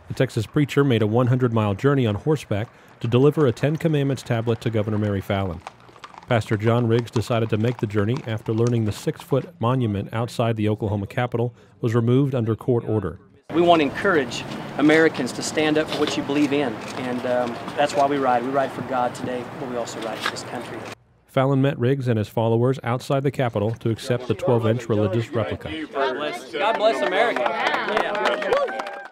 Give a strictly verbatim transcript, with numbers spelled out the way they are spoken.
The Texas preacher made a one hundred mile journey on horseback to deliver a Ten Commandments tablet to Governor Mary Fallin. Pastor John Riggs decided to make the journey after learning the six-foot monument outside the Oklahoma Capitol was removed under court order. We want to encourage Americans to stand up for what you believe in, and um, that's why we ride. We ride for God today, but we also ride for this country. Fallin met Riggs and his followers outside the Capitol to accept the twelve inch religious replica. God bless, God bless America. Yeah.